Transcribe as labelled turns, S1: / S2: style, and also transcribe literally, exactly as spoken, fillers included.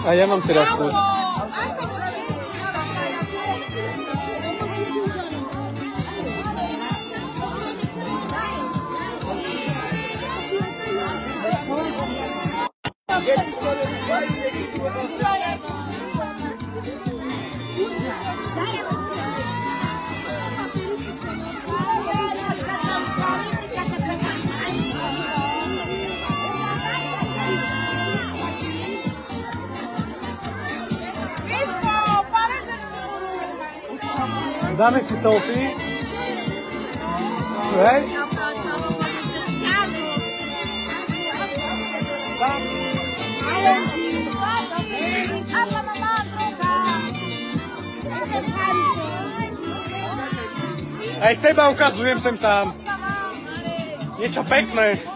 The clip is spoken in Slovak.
S1: A ja mám teraz chuť. Dáme si selfie. Hej? Aj z teba ukazujem sem tam. Niečo pekné.